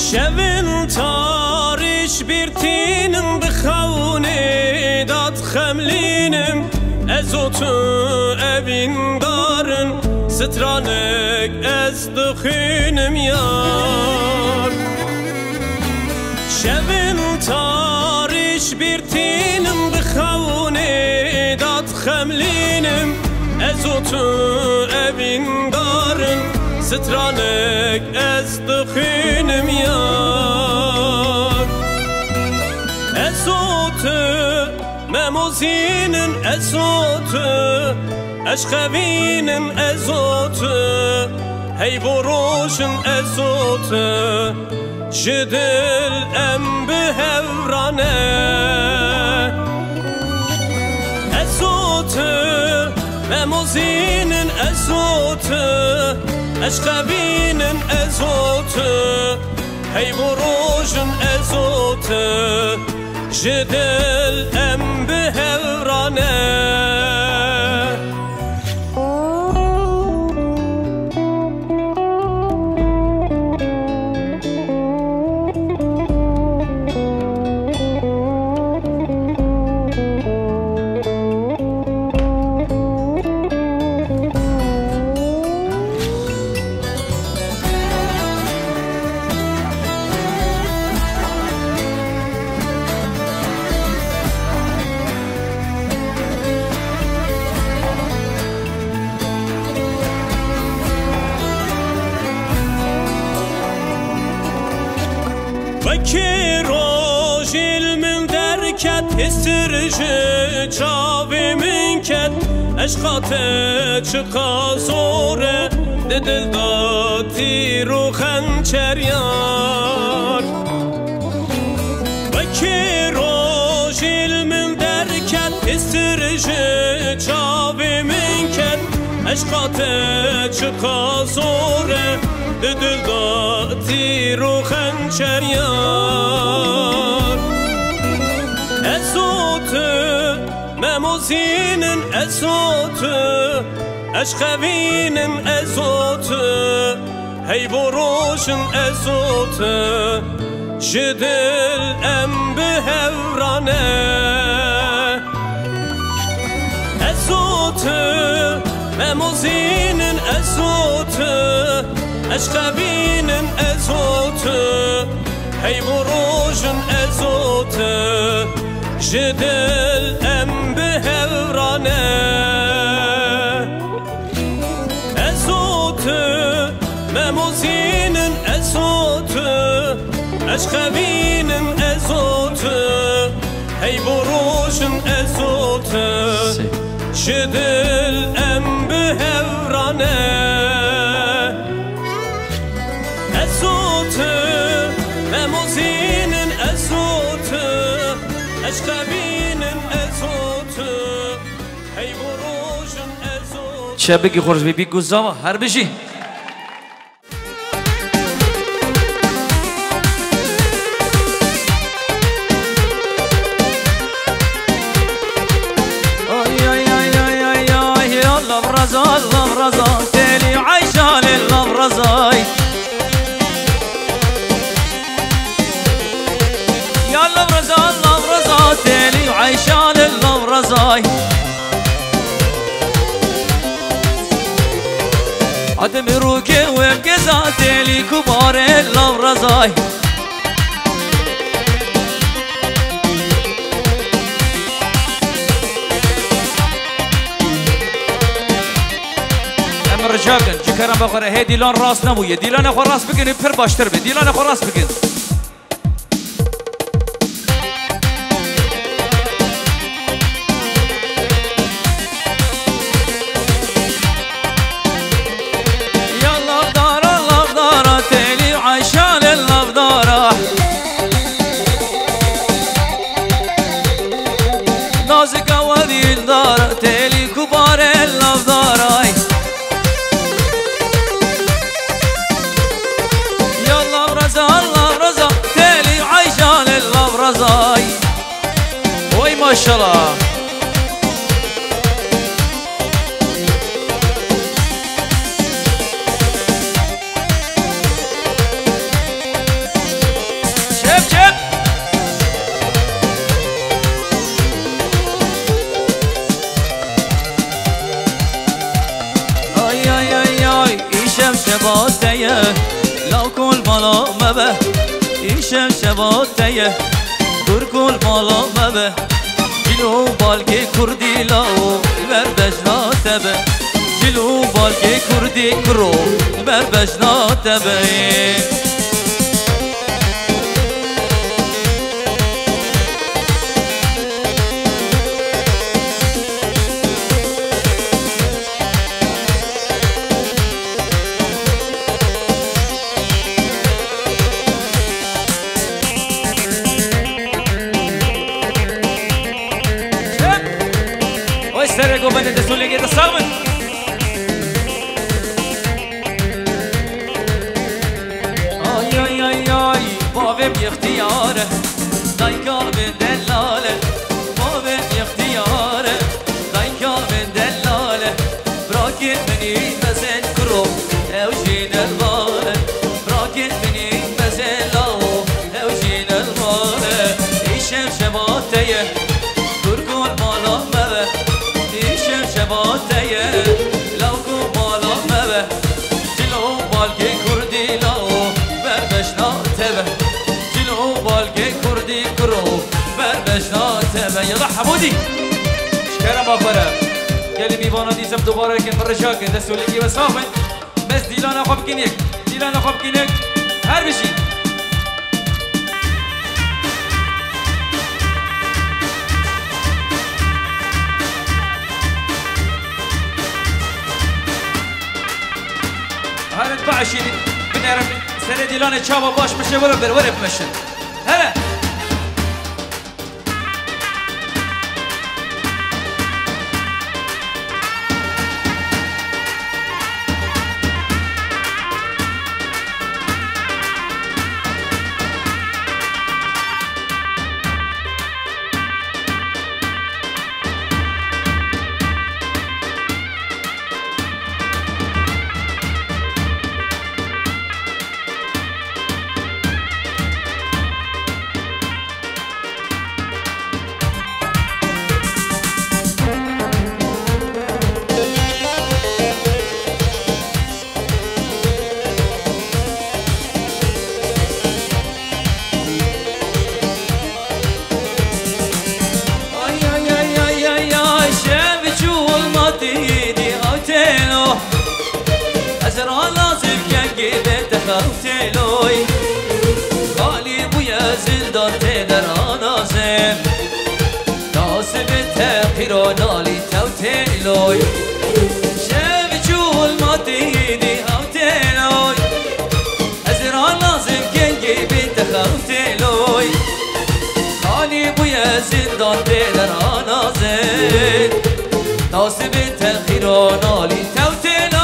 شبن تاریش بیرتینم بخونه داد خملینم از تو اوین دارن سترانک از دخینم یار شبن تاریش بیرتینم بخونه داد خملینم از تو اوین دارن سترانک از دخینم یار از تو مموزینن از تو اشخوینن از تو هی بروشن از تو جدل ام بهورانه از تو مموزینن از تو اشخوینن از تو هی بروشن از تو جدل ام بهورانه وکی روشیل من درکت هسترجه چاوی من کت اشقاته چقا زوره دل داتی رو خنچر یار وکی روشیل من درکت هسترجه چاوی من کت اشقاته چقا زوره دل داتی رو خنچر یار از تو مموزینن از تو اشخوینن از تو هی بروشن از تو جدل ام بهورانه از تو مموزینن از تو اشخوینن از تو هی بروشن از تو جدل ام بهورانه از تو مموزینن از تو اشخوینن از تو هی بروشن از تو جدل ام بهورانه مموزینن از تو اشخوینن از تو هی بروشن از تو چه بگی خورش بی گوزاوا هر بشی آی آی آی آی آی آی الله رضا تلی عیشان الله رضای الله رضا تالي وعيشان الله رضاي عدم روكي وقزا تالي كبار الله رضاي امر رجاقن جكرم بخوره هي ديلان راس نمويه ديلان اخو راس بكن بفر باشتر بي ديلان اخو راس بكن تالي كبار الافضاراي يا الله رزا تالي عايشان الافرزاي وي ما شاء الله شباتیه گرگل مالا مبه جلو بالگی کردی لاو بر بجناته به جلو بالگی کردی کرو بر بجناته به سرقو بده دستولی گیت سامن آی آی آی آی بابم اختیاره دایکا به دلاله بابم اختیاره دایکا به دلاله براکت منی بزن کرو اوجین الباله براکت منی بزن لاو اوجین الباله ایشم شباتیه گرگون مالا مبه شباتیه لوگو بالا مبه جلو بالگی کردی لاو بربشناته به جلو بالگی کردی کرو بربشناته به یلا حمودی شکرم آفره گلی میوانا دیزم دوباره که فرشا که دستولی و صافن بس دیلان خواب کنیک دیلان خواب کنیک هر بشی هرد بعشيني بنعرف سنة ديلان تشابه باش مشي ولا بمشن هلا خوتلوی خالی بوی زندان تدر آنازم ناسب تقیر و نالی توتلوی شب جول ما دیدی خوتلوی از ران لازم گنگی بنت خوتلوی خالی بوی زندان تدر آنازم ناسب تقیر و نالی توتلوی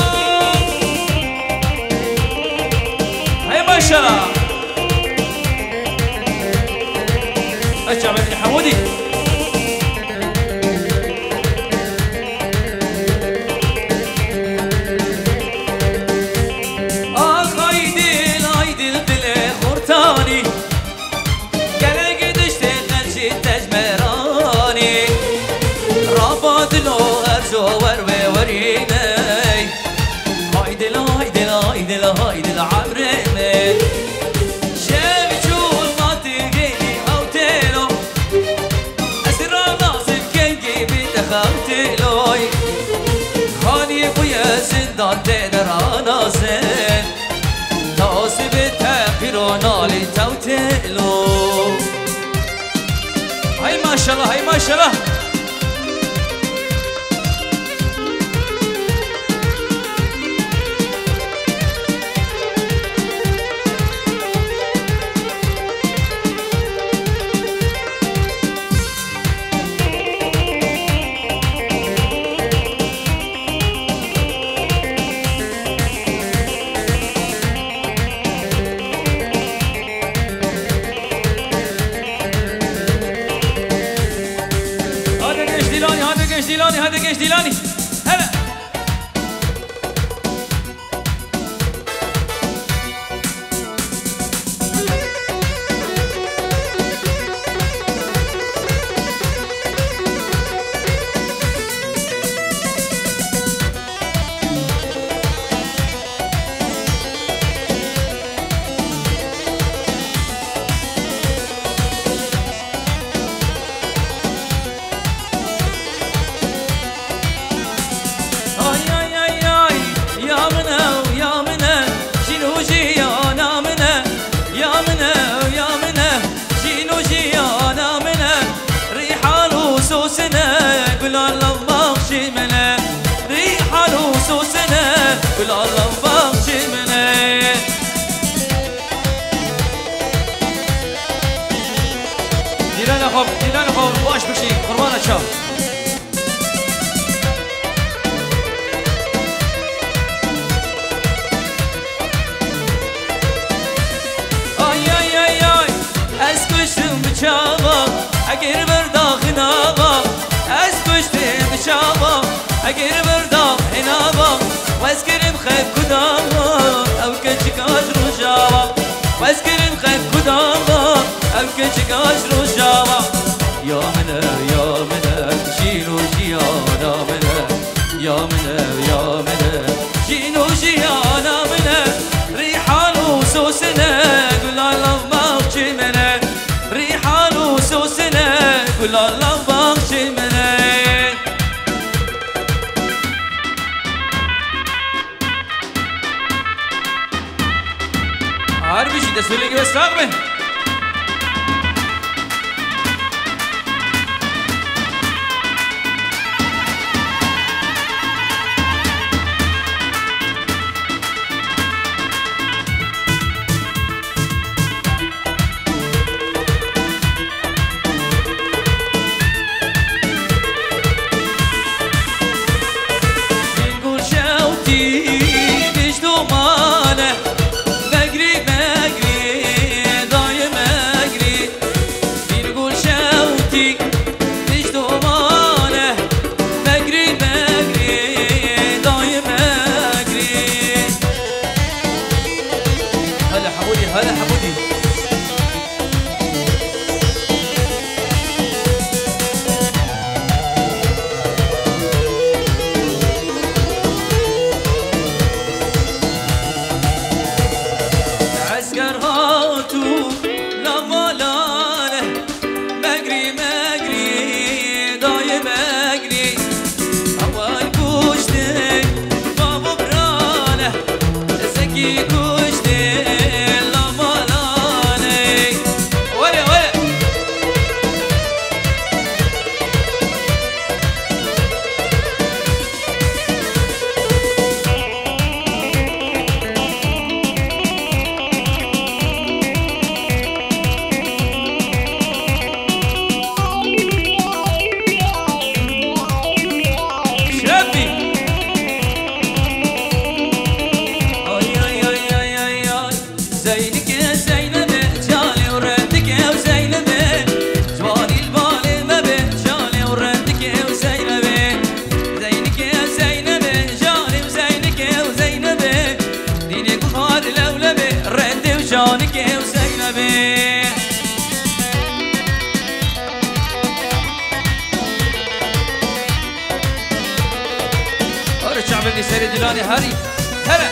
ماشاءالله ارجع بدري حمودي هايدي البلا خرطاني قلق دشت خلشي تجمراني رابط له ارجو وروي وريني هايدي العمري شاب ما تلقيني هوتيلو أسرع ناصب كنجي بتخوتيلوي خاني بويا زندان تقدر ناصب ناصب تقيرو نالي توتيلو هاي ما شاء الله هاي ما شاء الله هذا جيش ديلاني هلا بچه از کشتم بچاوا اگر برداخن آوا از کشتم بچاوا اگر برداخن آوا واز کرم خیب کداوا او کچکاش رو جاوا واز کرم خیب کداوا او کچکاش رو جاوا یا منه جینو جیانا منه یا منه جینو جیانا منه ریحان و سوسنه قول الله باغچه منه ریحان و سوسنه قول الله باغچه منه هر بیشی دستولی که بستاق به شعب سری دیلانی هری هره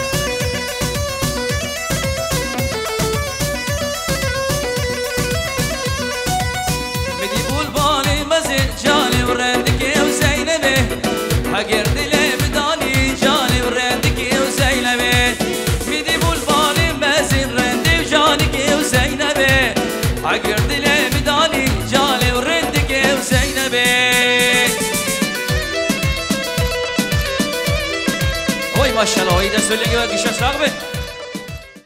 بدي بول بالي مزي جاني ورندك وزينبي حقر دلي بداني جاني ورندك وزينبي بدي بول بالي مزي رندي وجانك وزينبي حقر دلي بداني جاني ورندك وزينبي وای ماشاءالله وای دست ولی که باید گیشه سراغ به